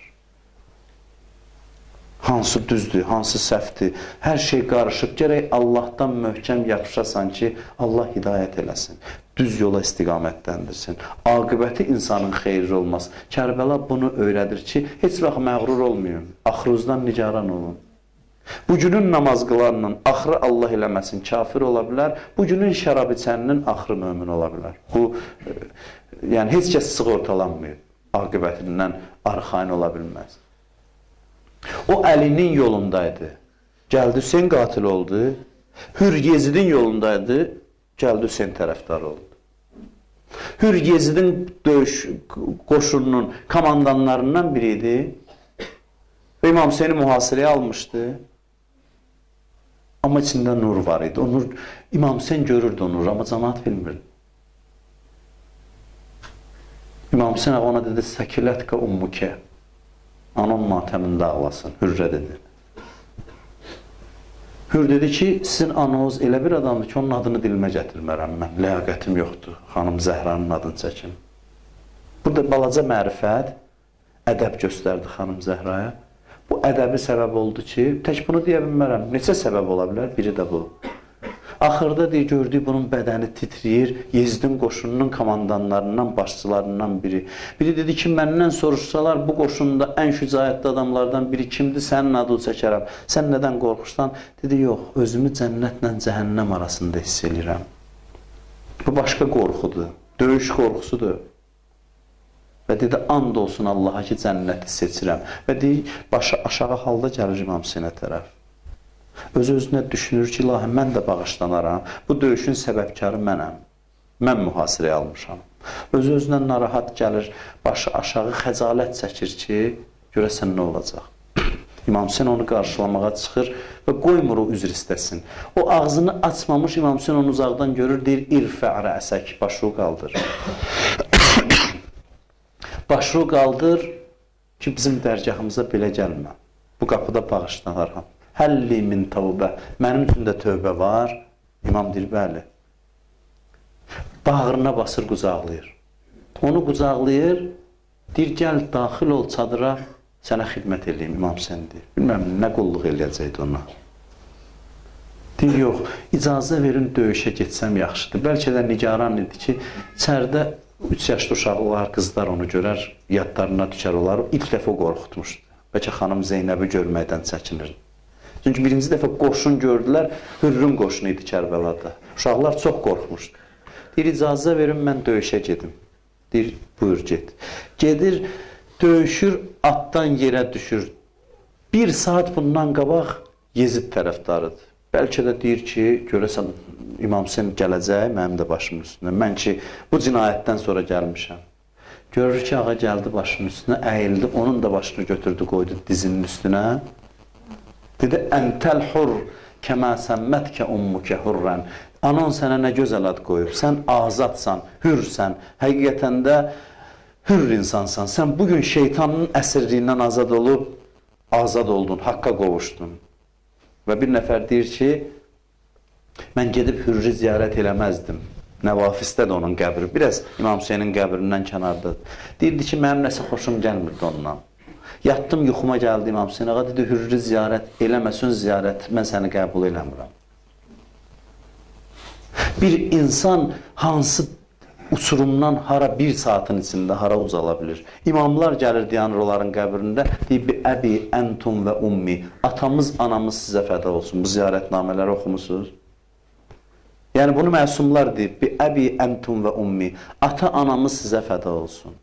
Hansı düzdür, hansı səhvdir. Hər şey qarışıb. Gərək Allahdan möhkəm yapışasan ki, Allah hidayət eləsin. Düz yola istiqamətləndirsin. Aqibəti insanın xeyri olmaz. Kərbəla bunu öyrədir ki, heç vaxt məğrur olmayın. Axırızdan nigaran olun. Bugünün namaz qılanının axırı Allah eləməsin, kafir ola bilər. Bugünün şərab içəninin axırı mömin ola bilər. Bu, yəni, heç kəs sığortalanmıyor. Aqibətindən arxain ola bilməz. O Əlinin yolundaydı. Gəldi Hüseyin qatil oldu. Hür Yezidin yolundaydı. Gəldi Hüseyin tərəfdarı oldu. Hür Yezidin döyüş qoşununun komandanlarından biri idi. Və İmam Hüseyini mühasirəyə almışdı. Amma içində nur var idi. O nur, İmam Hüseyin görürdü o nur, amma cəmaat bilmirdi. İmam Hüseyin ona dedi, Səkilətkə ummukə. Anon matəmində ağlasın. Hürrə dedi. Hür dedi ki, sizin ananız elə bir adamdır ki, onun adını dilimə gətirmərəm mən. Ləyaqətim yoxdur. Xanım Zəhranın adını çəkim. Burada balaca mərifət, ədəb göstərdi xanım Zəhraya. Bu ədəbi səbəb oldu ki, tək bunu deyə bilmərəm. Neçə səbəb ola bilər? Biri də bu. Axırda gördük bunun bədəni titriyir. Yezidin qoşununun komandanlarından, başçılarından biri. Biri dedi ki, məndən soruşsalar, bu qoşunda ən şücaətli adamlardan biri kimdir? Sənin adını çəkərəm. Sən nədən qorxursan? Dedi, yox, özümü cənnətlə cəhənnəm arasında hiss edirəm. Bu başqa qorxudur. Döyüş qorxusudur. Və dedi, and olsun Allaha ki, cənnəti seçirəm. Və deyir, başı aşağı halda gəlir İmam Hüseynə tərəf. Öz-özünə düşünür ki, ilahi, mən də bağışlanaram. Bu döyüşün səbəbkarı mənəm. Mən mühasirəyə almışam. Öz-özünə narahat gəlir, başı aşağı xəcalət çəkir ki, görəsən nə olacaq? İmam Hüseyn onu qarşılamağa çıxır və qoymur o üzr istəsin. O ağzını açmamış İmam Hüseyn onu uzaqdan görür, deyir, irfə rəsək, başını qaldır. Başını qaldır ki, bizim dərgahımıza belə gəlmə. Bu qapıda bağışlanaram. Həlli min tövbə. Mənim üçün də tövbə var. İmam deyir, bəli. Bağrına basır, qucaqlayır. Onu qucaqlayır, deyir, gəl, daxil ol çadıra, sənə xidmət eləyim, İmam Hüseyn deyir. Bilməm, nə qulluq eləyəcəkdi ona. Deyir, yox, icazə verin, döyüşə getsəm yaxşıdır. Bəlkə də nigaran idi ki, içəridə 3 yaşlı uşaqlar, qızlar onu görər, yadlarına düşər olar. İlk dəfə qorxutmuşdu. Bəlkə xanım Zeynəbi görməkdən çəkinirdi. Çünki birinci dəfə qoşun gördülər, Hürrün qoşunu idi Kərbəlada. Uşaqlar çox qorxmuşdu. Deyir, icazə verin, mən döyüşə gedim. Deyir, buyur, get. Gedir, döyüşür, atdan yerə düşür. 1 saat bundan qabaq Yezid tərəfdarıdır. Bəlkə də deyir ki, görəsən İmam Hüseyn gələcək mənim də başımın üstünə. Mən ki, bu cinayətdən sonra gəlmişəm. Görür ki, ağa gəldi başının üstünə, əyildi, onun da başını götürdü, qoydu dizinin üstünə. Dedi, əntəl hur kəmə səmmətkə ummukə hurrən. Anan sənə nə gözəl ad qoyub, sən azadsan, hürsən, həqiqətən də hür insansan. Sən bugün şeytanın əsirliyindən azad olub, azad oldun, haqqa qovuşdun. Və bir nəfər deyir ki, mən gedib Hürri ziyarət eləməzdim. Nəvafisdə də onun qəbri, biraz İmam Hüseynin qəbrindən kənardadır. Deyirdi ki, mənim nəsə xoşum gəlmirdi ondan. Yatdım, yuxuma gəldi İmam Hüseyin ağa, dedi, Hürri ziyarət eləməsin ziyarət, mən səni qəbul eləmirəm. Bir insan hansı uçurumdan hara 1 saatın içində hara uzala bilir. İmamlar gəlir dayanır onların qəbrində, deyir, bi əbi, əntum və ummi, atamız, anamız sizə fəda olsun. Bu ziyarətnamələri oxumusunuz. Yəni bunu məsumlar deyir, bi əbi, əntum və ummi, ata, anamız sizə fəda olsun.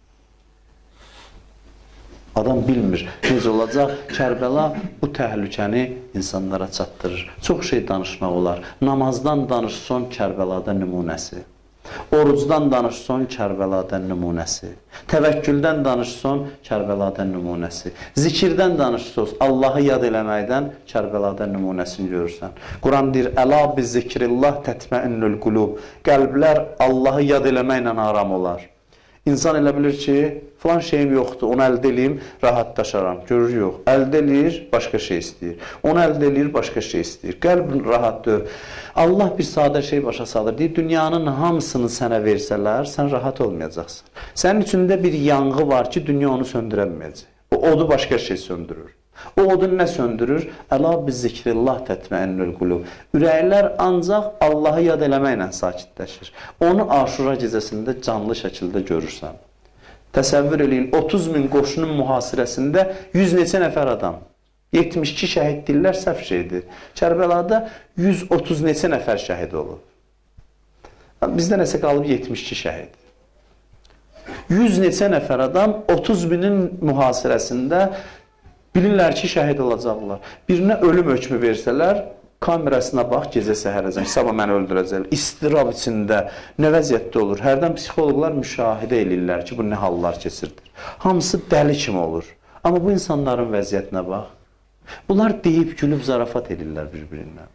Adam bilmir, necə olacaq? Kərbəla bu təhlükəni insanlara çatdırır. Çox şey danışmaq olar. Namazdan danışson Kərbəlada nümunəsi. Orucdan danışson Kərbəlada nümunəsi. Təvəkküldən danışson Kərbəlada nümunəsi. Zikirdən danışson, Allahı yad eləməkdən Kərbəlada nümunəsini görürsən. Quran deyir, əla bi zikrillah tətməinnül qulub. Qəlblər Allahı yad eləməklə aram olar. İnsan elə bilir ki, filan şeyim yoxdur, onu əldə eləyim, rahatlaşaram. Görür, yox. Əldə eləyir, başqa şey istəyir. Onu əldə eləyir, başqa şey istəyir. Qəlbin rahat deyil. Allah bir sadə şey başa salır. Deyir, dünyanın hamısını sənə versələr, sən rahat olmayacaqsın. Sənin içində bir yanğı var ki, dünya onu söndürəməyəcək. O odu başqa şey söndürür. O odu nə söndürür? Əla bi zikrillah tətməinnül qulub. Ürəklər ancaq Allahı yad eləməklə sakitləşir. Onu Aşura gecəsində canlı şəkildə görürsən. Təsəvvür eləyin, 30 min qoşunun mühasirəsində 100 neçə nəfər adam. 72 şəhid dillər səhv şeydir. Kərbəlada 130 neçə nəfər şəhid olub. Bizdə nəsə qalıb 72 şəhid. 100 neçə nəfər adam 30 binin mühasirəsində bilirlər ki, şəhid olacaqlar. Birinə ölüm hökmü versələr, kamerasına bax, gecə səhərəcək, sabah məni öldürəcəklər. İstirab içində nə vəziyyətdə olur? Hərdən psixoloqlar müşahidə edirlər ki, bu nə hallar keçirdir. Hamısı dəli kimi olur. Amma bu insanların vəziyyətinə bax. Bunlar deyib, gülüb, zarafat edirlər bir-birindən.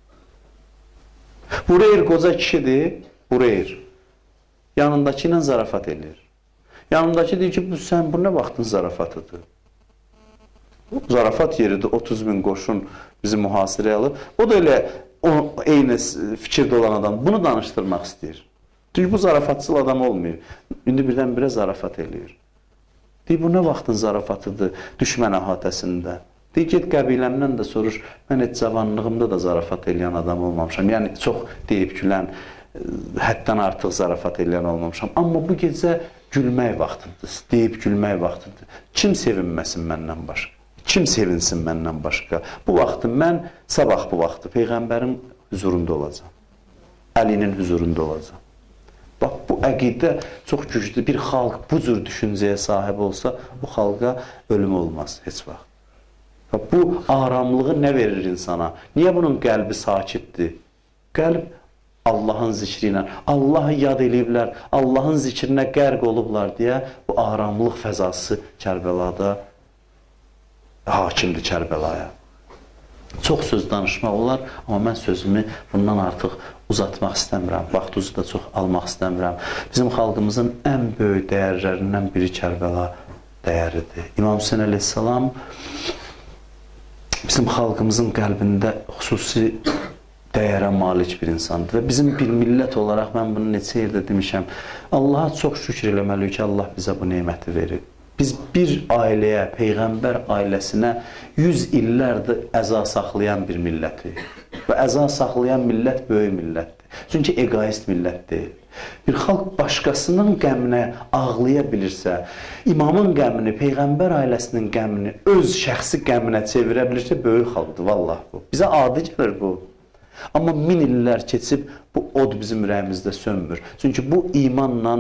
Burayır qoca kişidir, burayır. Yanındakı ilə zarafat edir. Yanındakı deyir ki, sən bu nə vaxtın zarafatıdır? Zarafat yeridir, 30 min qoşun bizi mühasirəyə alıb. O da elə eyni fikirdə olan adam. Bunu danışdırmaq istəyir. Çünki bu zarafatçıl adam olmuyor. İndi birdən-birə zarafat eləyir. Deyir, bu nə vaxtın zarafatıdır düşmən əhatəsində? Deyir, get qəbiləmdən də soruş, mən heç cavanlığımda da zarafat eləyən adam olmamışam. Yəni, çox deyib gülən, həddən artıq zarafat eləyən olmamışam. Amma bu gecə gülmək vaxtıdır, deyib gülmək vaxtıdır. Kim sevinməsin məndən başqa? Kim sevinsin məndən başqa? Bu vaxtı mən, sabah bu vaxtı Peyğəmbərin huzurunda olacam. Əlinin huzurunda olacam. Bax, bu əqidə çox güclü. Bir xalq bu cür düşüncəyə sahib olsa, bu xalqa ölüm olmaz heç vaxt. Bax, bu aramlığı nə verir insana? Niyə bunun qəlbi sakitdir? Qəlb Allahın zikri ilə, Allahı yad eləyiblər, Allahın zikrinə qərq olublar deyə bu aramlıq fəzası Kərbəlada hakimdir Kərbəlaya. Çox söz danışmaq olar, amma mən sözümü bundan artıq uzatmaq istəmirəm, vaxtınızı da çox almaq istəmirəm. Bizim xalqımızın ən böyük dəyərlərindən biri Kərbəla dəyəridir. İmam Hüseyin əleyhissalam bizim xalqımızın qəlbində xüsusi dəyərə malik bir insandır və bizim bir millət olaraq mən bunu neçə yerdə demişəm, Allaha çox şükür eləməliyik ki, Allah bizə bu neməti verir. Biz bir ailəyə, Peyğəmbər ailəsinə 100 illərdir əza saxlayan bir millətik. Və əza saxlayan millət böyük millətdir. Çünki egoist millət deyil. Bir xalq başqasının qəminə ağlaya bilirsə, imamın qəmini, Peyğəmbər ailəsinin qəmini öz şəxsi qəminə çevirə bilirsə, böyük xalqdır, vallah bu. Bizə adi gəlir bu. Amma 1000 illər keçib bu od bizim ürəyimizdə sönmür. Çünki bu imanla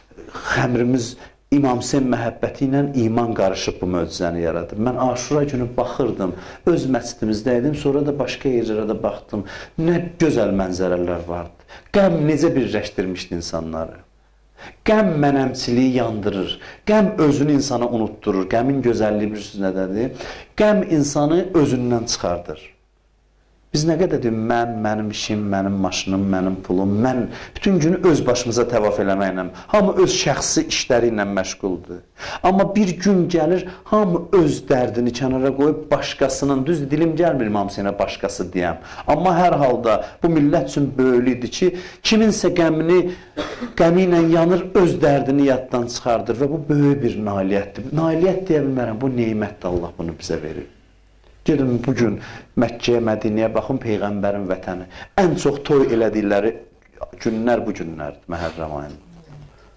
xəmrimiz İmam Hüseyin məhəbbəti ilə iman qarışıb bu möcüzəni yaradır. Mən Aşura günü baxırdım, öz məsciddimizdəydim, sonra da başqa yerlərə də baxdım. Nə gözəl mənzərələr vardı. Qəm necə birləşdirmişdi insanları. Qəm mənəmçiliyi yandırır. Qəm özünü insana unutturur. Qəmin gözəlliyi bilirsiniz nədədir? Qəm insanı özündən çıxardır. Biz nə qədər deyim, mənim işim, mənim maşınım, mənim pulum, mən bütün günü öz başımıza təvaf eləməklə, hamı öz şəxsi işləri ilə məşğuldur. Amma bir gün gəlir, hamı öz dərdini kənara qoyub başqasının, düzdür, dilim gəlmir İmam Hüseyinə başqası deyəm. Amma hər halda bu millət üçün böyüklüdür ki, kiminsə qəmi ilə yanır, öz dərdini yaddan çıxardır və bu böyük bir nailiyyətdir. Nailiyyət deyə bilmərəm, bu neymətdir, Allah bunu bizə verir. Gedin bugün Məkkəyə, Mədinəyə baxın, Peyğəmbərin vətəni. Ən çox toy elədikləri günlər bu günlərdir, Məhərrəm ayında.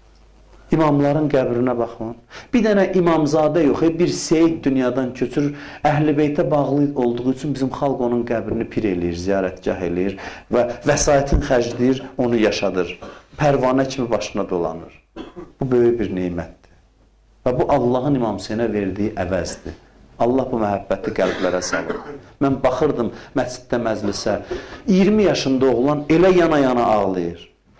İmamların qəbrinə baxın. Bir dənə imamzadə yox, bir seyid dünyadan köçür, Əhl-i Beytə bağlı olduğu üçün bizim xalq onun qəbrini pir eləyir, ziyarətgah eləyir və vəsaitin xərcləyir, onu yaşadır. Pərvanə kimi başına dolanır. Bu böyük bir neymətdir. Və bu Allahın İmam Hüseyinə verdiyi əvəzdir. Allah bu məhəbbəti qəlblərə salır. Mən baxırdım məsciddə məclisə, 20 yaşında oğlan elə yana-yana ağlayır.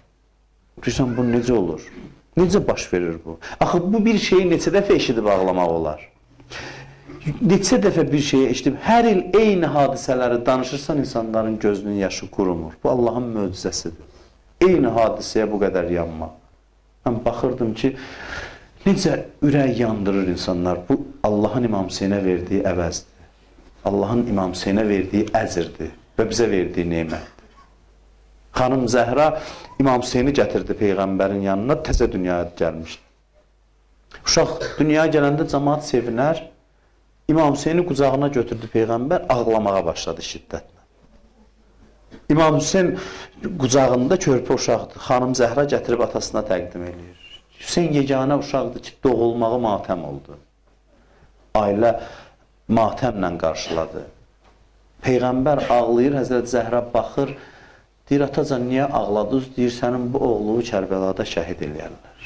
Bilirsən, bu necə olur? Necə baş verir bu? Axı, bu bir şeyi neçə dəfə eşidib ağlamaq olar? Neçə dəfə bir şeyi eşidib, hər il eyni hadisələri danışırsan, insanların gözünün yaşı qurumur. Bu Allahın möcüzəsidir. Eyni hadisəyə bu qədər yanmaq. Mən baxırdım ki, necə ürək yandırır insanlar. Bu Allahın İmam Hüseyinə verdiyi əvəzdir. Allahın İmam Hüseyinə verdiyi əzirdir və bizə verdiyi neymətdir. Xanım Zəhra İmam Hüseyini gətirdi Peyğəmbərin yanına, təzə dünyaya gəlmişdi. Uşaq dünyaya gələndə cəmaat sevinər, İmam Hüseyini qucağına götürdü Peyğəmbər, ağlamağa başladı şiddətlə. İmam Hüseyin qucağında körpə uşaqdır. Xanım Zəhra gətirib atasına təqdim edir. Hüseyin yeganə uşaqdır ki, doğulmağı matəm oldu. Ailə matəmlə qarşıladı. Peyğəmbər ağlayır, Həzrət Zəhra baxır, deyir, atacan, niyə ağladınız? Deyir, sənin bu oğlu Kərbəlada şəhid eləyərlər.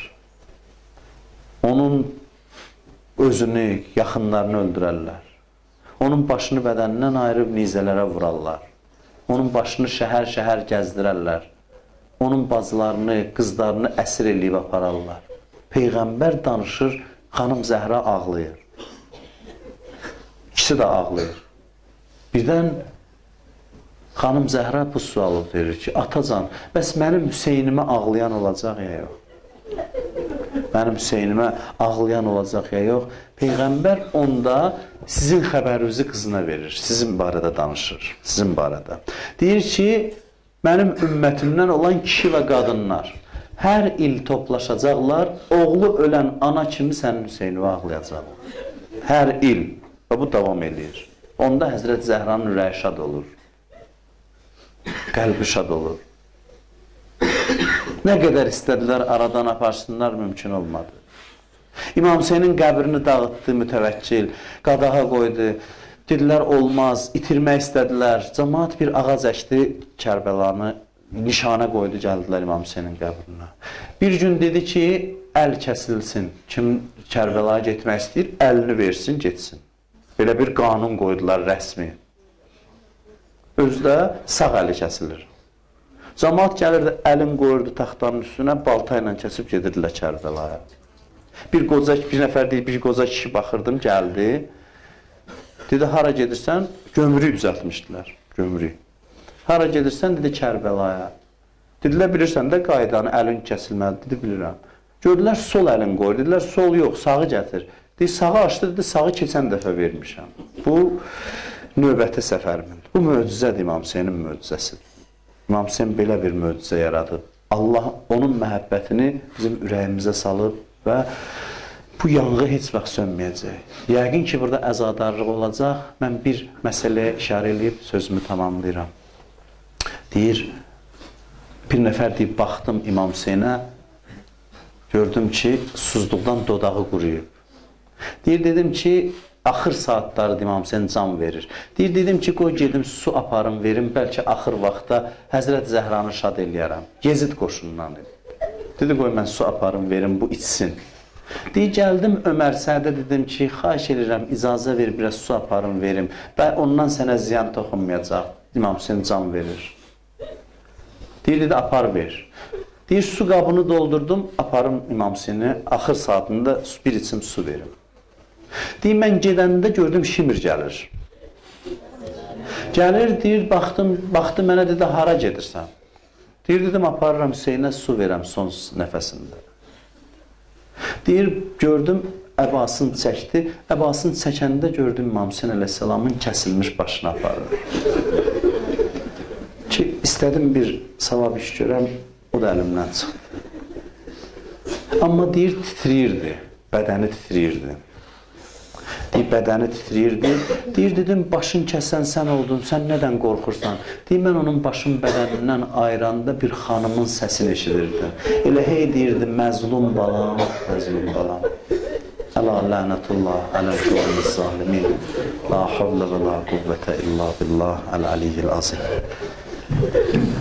Onun özünü, yaxınlarını öldürərlər. Onun başını bədənindən ayırıb nizələrə vurarlar. Onun başını şəhər-şəhər gəzdirərlər. Onun bacılarını, qızlarını əsir eləyib apararlar. Peyğəmbər danışır, xanım Zəhra ağlayır. İkisi də ağlayır. Birdən xanım Zəhra bu sualı verir ki, atacan, bəs mənim Hüseynimə ağlayan olacaq ya yox? Mənim Hüseynimə ağlayan olacaq ya yox? Peyğəmbər onda sizin xəbərinizi qızına verir, sizin barədə danışır, sizin barədə. Deyir ki, mənim ümmətimdən olan kişi və qadınlar hər il toplaşacaqlar, oğlu ölən ana kimi sənin Hüseynivə ağlayacaqlar. Hər il. Və bu davam edir. Onda Həzrət Zəhranın ürəyi şad olur. Qəlbi şad olur. Nə qədər istədilər aradan aparsınlar, mümkün olmadı. İmam Hüseynin qəbrini dağıtdı mütəvəkkil, qadağa qoydu. Dedilər, olmaz, itirmək istədilər. Cəmaat bir ağac əkdi Kərbəlanı nişana qoydu, gəldilər İmam Hüseynin qəbrinə. Bir gün dedi ki, əl kəsilsin. Kim Kərbəlaya getmək istəyir, əlini versin, getsin. Belə bir qanun qoydular rəsmi. Özdə sağ əli kəsilir. Cəmaat gəlirdi, əlin qoyurdu taxtanın üstünə, balta ilə kəsib gedirdilər Kərbəlaya. Bir nəfər deyil, bir qoca kişi baxırdım, gəldi. Dedi, hara gedirsən? Gömrük düzəltmişdilər, gömrük. Hara gedirsən? Dedi, Kərbəlaya. Dedilər, bilirsən də qaydanı, əlin kəsilməli. Dedi, bilirəm. Gördülər, sol əlin qoyur. Dedilər, sol yox, sağı gətir. Dedi, sağı açdı, dedi, sağı keçən dəfə vermişəm. Bu, növbəti səfərimin. Bu möcüzədir, İmam Hüseynin möcüzəsidir. İmam Hüseyin belə bir möcüzə yaradıb. Allah onun məhəbbətini bizim ürəyimizə salıb və bu yanğı heç vaxt sönməyəcək. Yəqin ki, burada əzadarlıq olacaq. Mən bir məsələyə işarə edib sözümü tamamlayıram. Deyir, bir nəfər deyib, baxdım İmam Hüseynə, gördüm ki, susuzluqdan dodağı quruyub. Deyir, dedim ki, axır saatları İmam Hüseyin can verir. Deyir, dedim ki, qoy gedim, su aparım, verim, bəlkə axır vaxtda Həzrət Zəhranı şad eləyərəm. Yezid qoşunundan dedi. Dedi, qoy mən su aparım, verim, bu içsin. Deyir, gəldim Ömər Sədə, dedim ki, xahiş edirəm, icazə ver, biraz su aparım, verim. Və ondan sənə ziyan toxunmayacaq. İmam Hüseyin can verir. Deyir, dedi, apar ver. Deyir, su qabını doldurdum, aparım İmam Hüseyni, axır saatında bir içim su verim. Deyir, mən gedəndə gördüm, Şimir gəlir. Gəlir, deyir, baxdı mənə, dedi, hara gedirsən? Deyir, dedim, aparıram Hüseynə su verəm son nəfəsində. Deyir, gördüm, əbasını çəkdi. Əbasını çəkəndə gördüm İmam Hüseyin əleyhissalamın kəsilmiş başına aparır. Ki, istədim bir savab iş görəm, o da əlimdən çıxdı. Amma deyir, titriyirdi, bədəni titriyirdi. Deyir, bədəni titriyirdi. Deyir, dedim, başın kəsən sən oldun, sən nədən qorxursan? Deyir, mən onun başın bədənindən ayıranda bir xanımın səsini eşidirdim. Elə hey deyirdi, məzlum balam, məzlum balam. Əla lənətullah, ələ quvvəmiz zalimin. La havlə və la quvvətə illa billah, əl-aliyyil azim.